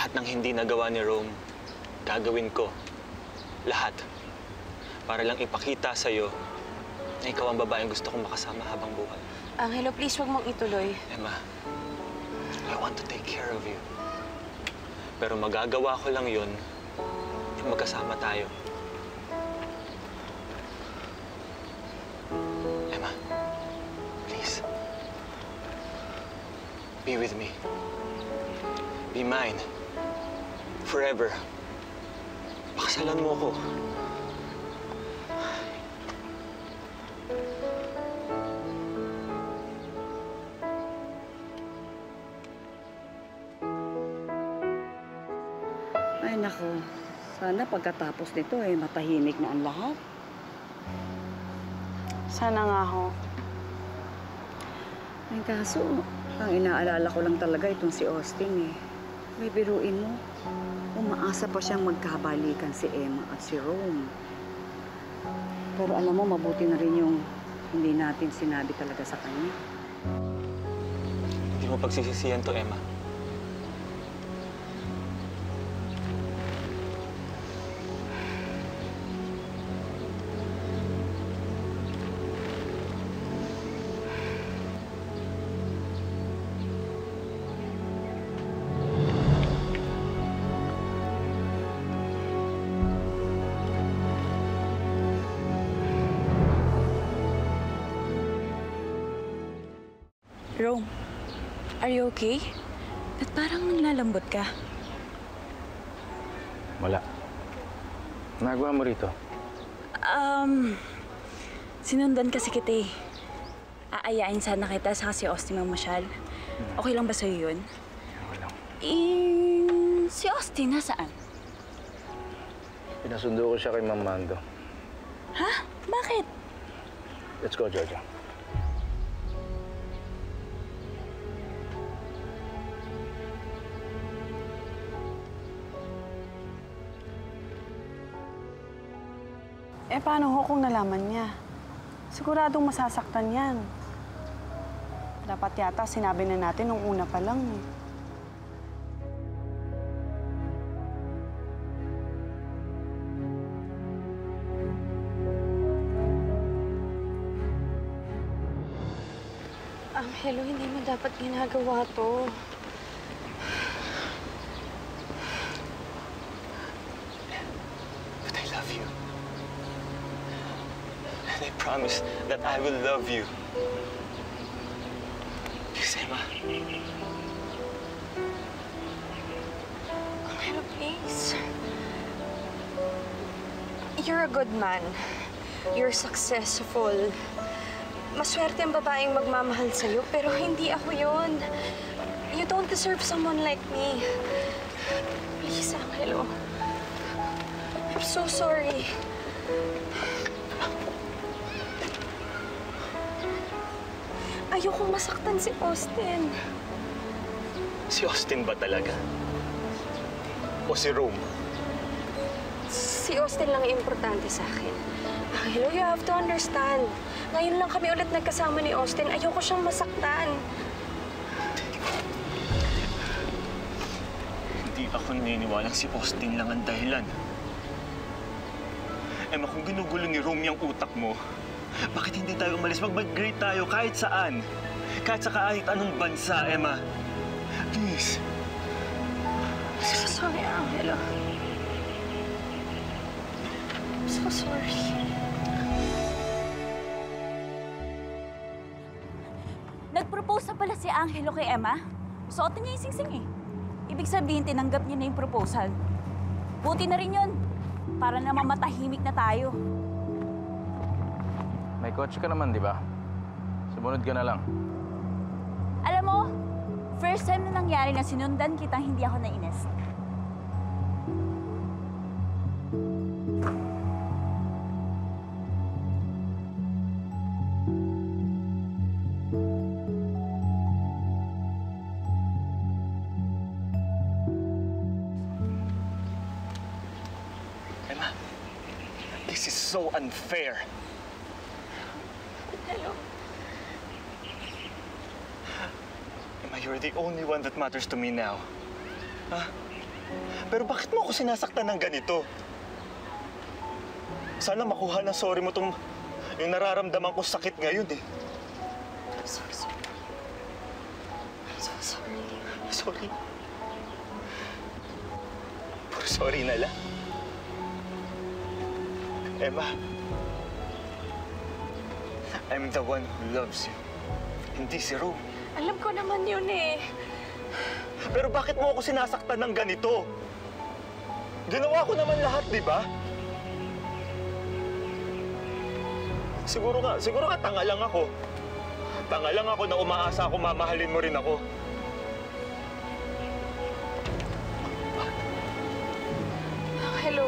Lahat ng hindi nagawa ni Rome, gagawin ko. Lahat. Para lang ipakita sa'yo na ikaw ang babaeng gusto kong makasama habang buhay. Angelo, please huwag mong ituloy. Emma, I want to take care of you. Pero magagawa ko lang yun kung magkasama tayo. Emma, please. Be with me. Be mine. Forever. Pakasalan mo ko. Ay, naku. Sana pagkatapos nito, matahimik na ang lahat. Sana nga ho. Ay, kaso, ang inaalala ko lang talaga itong si Austin, May biruin mo. Umaasa pa siyang magkabalikan si Emma at si Rome. Pero alam mo, mabuti na rin yung hindi natin sinabi talaga sa kanya. Hindi mo pagsisisihan to, Emma. Rome, are you okay? Ba't parang nanlalambot ka? Wala. Nagawa mo rito? Sinundan kasi kita Aayain sana kita sa si Austin mamasyal. Okay lang ba sa'yo yun? Okay lang. Si Austin, nasaan? Pinasundo ko siya kay Ma'am Mando. Ha? Bakit? Let's go, Jojo. Paano ho kung nalaman niya? Siguradong masasaktan yan. Dapat yata sinabi na natin nung una pa lang Angelo, hindi mo dapat ginagawa to. But I love you. And I promise that I will love you. Please, Emma. Angelo, please. You're a good man. You're successful. Maswerte ang babaeng magmamahal sa'yo, pero hindi ako yun. You don't deserve someone like me. Please, Angelo. I'm so sorry. Ayokong masaktan si Austin. Si Austin ba talaga? O si Rome? Si Austin lang ang importante sa akin. Angelo, you have to understand. Ngayon lang kami ulit nagkasama ni Austin. Ayoko siyang masaktan. Hindi ako naniniwalang si Austin lang ang dahilan. Emma, kung ginugulo ni Rome yung utak mo, bakit hindi tayo umalis? Mag-migrate tayo kahit saan. Kahit sa kahit anong bansa, Emma. Please. I'm so sorry, Angelo. I'm so sorry. Nag-propose na pala si Angelo kay Emma. Suotin niya yung singsing Ibig sabihin, tinanggap niya na yung proposal. Buti na rin yun. Para naman matahimik na tayo. May kotse ka naman, di ba? Sumunod ka na lang. Alam mo, first time na nangyari na sinundan kitang hindi ako nainis. Emma, this is so unfair. Hello? Emma, you're the only one that matters to me now. Huh? Pero bakit mo ako sinasaktan ng ganito? Sana makuha ng sorry mo yung nararamdaman ko sakit ngayon eh. I'm so sorry. I'm so sorry. Sorry. Puro sorry na lang. Emma, I'm the one who loves you. Hindi si Rome. Alam ko naman yun eh. Pero bakit mo ako sinasaktan ng ganito? Ginawa ko naman lahat, di ba? Siguro nga tanga lang ako. Tanga lang ako na umaasa ako mamahalin mo rin ako. Hello.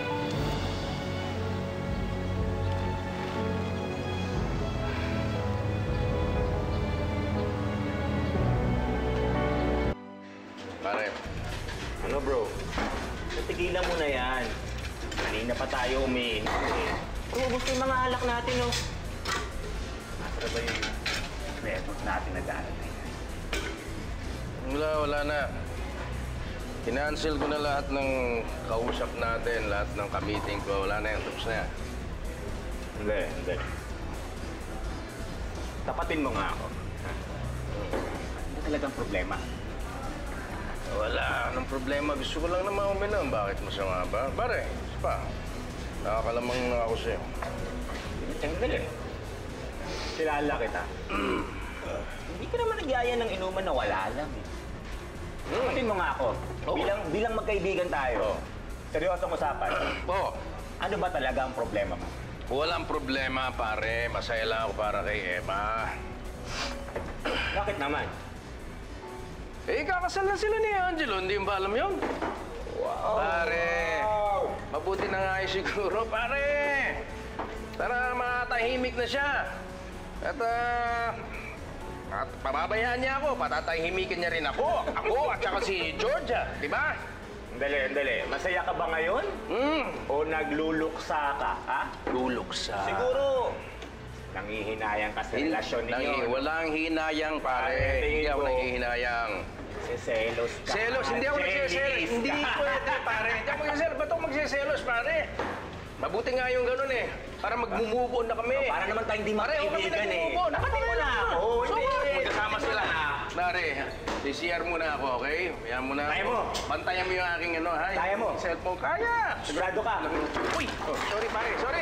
Pare, Ano bro? Natigilan mo na yan. Kanina pa tayo umiinom eh. Tumubos yung mga alak natin, no? Masarap ba yung retos natin na darating? wala na. Kinancel ko na lahat ng kausap natin, lahat ng ka-meeting ko. Wala na yan, tapos na yan. Hindi. Tapatin mo nga ako. Ano talagang problema? Wala, anong problema? Gusto ko lang naman uminom. Bakit masama ba? Pare, isa pa. Nakakalamang na ako sa'yo. Sandali. Kilala kita. Hindi ka naman nagyaya ng inuman na wala lang eh. Tapatin mo nga ako. Bilang magkaibigan tayo. Seryosong usapan. Oo. Ano ba talaga ang problema mo? Walang problema, pare. Masaya lang ako para kay Emma. Bakit naman? Eh, kakasal na sila ni Angelo. Hindi mo ba alam yun? Wow! Pare, mabuti na nga yun siguro, pare. Tara, matahimik na siya. At pababayaan niya ako, patatahimikin niya rin ako. Ako at saka si Georgia, di ba? Dali. Masaya ka ba ngayon? O nagluluksa ka, ha? Luluksa. Siguro, nangihinayang ka sa relasyon ninyo. Walang hinayang, pare. Hindi ako nangihinayang. Seselos ka. Selos, hindi ako nagseselos. Hindi pwede, pare. Hindi ako magseselos. Ba't ako magseselos, pare? Mabuti nga yung ganun eh. Para mag-move on na kami. Para naman tayong di magkaibigan eh. Nakapin mo na ako. So, magkasama sila. Pare, CCR muna ako, okay? Kaya muna ako. Kaya mo. Bantayan mo yung aking ano, ha? Kaya mo. Cellphone. Kaya. Sigurado ka. Uy! Sorry, pare. Sorry.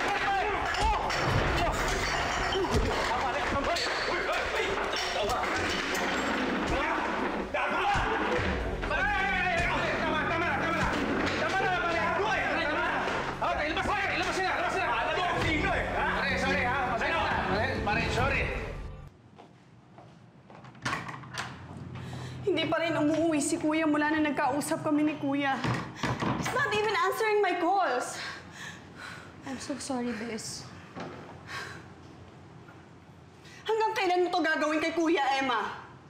Hindi pa rin umuwi si Kuya mula na nagkausap kami ni Kuya. He's not even answering my calls. I'm so sorry, Bes. Hanggang kailan mo to gagawin kay Kuya, Emma?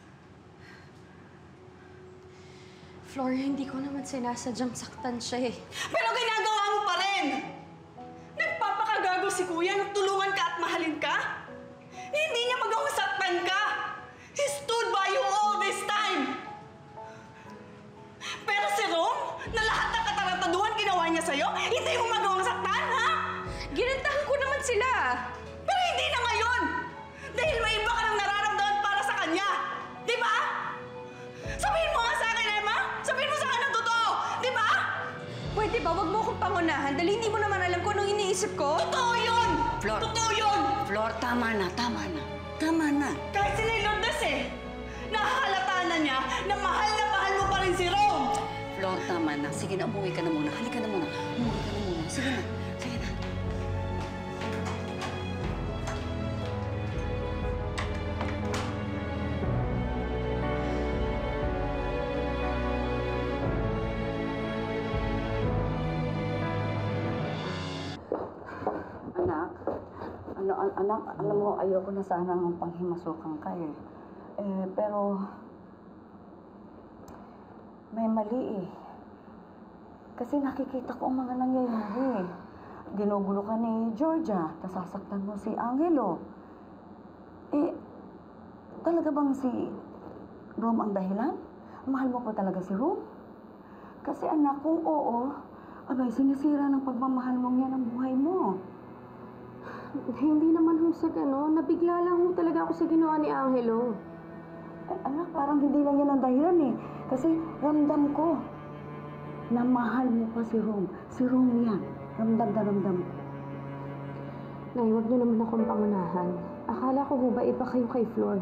Flor, hindi ko naman sinasadyang saktan siya eh. Pero ginagawa mo pa rin! Nagpapakagago si Kuya na tulungan ka at mahalin ka? Hindi niya magawang saktan ka! He stood by you all this time! Pero si Rom, na lahat ng katarantaduhan ginawa niya sa'yo, hindi mo magawang saktan, ha? Ginantahan ko naman sila! Pero hindi na ngayon! Dahil may iba ka nang nararamdaman para sa kanya! Di ba? Sabihin mo nga sa akin, Emma! Sabihin mo sa akin ang totoo! Di ba? Pwede ba? Wag mo akong pangunahan dahil hindi mo naman alam kung anong iniisip ko. Totoo yun! Flor. Totoo yun! Flor, tama na. Tama na. Kahit si Lourdes eh, nahahalata na niya na mahal mo pa rin si Rome! Flor, tama na. Sige na, umuwi ka na muna. Halika na muna. Sige na. Anak, alam mo, ayoko na sanang panghimasukan ka eh. Pero may mali eh. Kasi nakikita ko ang mga nangyayari. Ginugulo ka ni Georgia, tasasaktan mo si Angelo. Talaga bang si Rome ang dahilan? Mahal mo pa talaga si Rome? Kasi anak, kung oo, abay, sinisira ng pagmamahal mong yan ang buhay mo. Hindi naman ho sa gano'n. Nabigla lang ho talaga ako sa ginawa ni Angelo. Anak, parang hindi lang yan ang dahilan eh. Kasi ramdam ko na mahal mo pa si Rom. Si Rom yan. Ramdam na ramdam ko. Nay, huwag niyo naman akong pangunahan. Akala ko ho ba iba kayo kay Flor?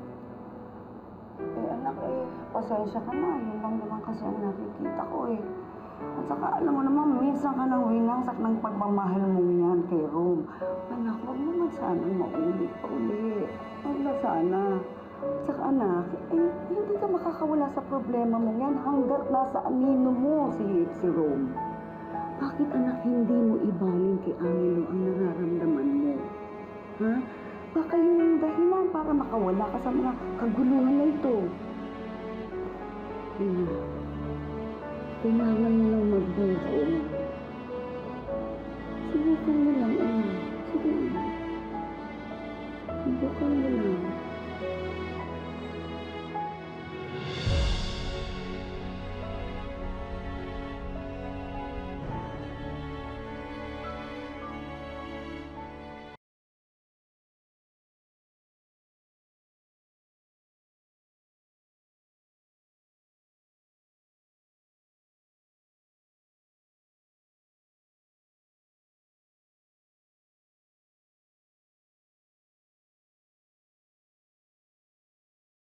Anak, pasensya ka na. Yun lang naman kasi ang nakikita ko eh. At saka, alam mo naman, minsan ka nang winasak ng pagmamahal mo yan kay Rom. Anak, huwag naman sana maulit pa ulit. Huwag na sana. At saka, anak, hindi ka makakawala sa problema mo yan hanggat nasa anino mo si Rom. Bakit, anak, hindi mo ibaling kay Angelo ang nararamdaman mo? Ha? Baka yun ang dahilan para makawala ka sa mga kaguluhan na ito. Kailangan mo lang mag-move on. Subukan mo lang, Sige. Subukan mo lang.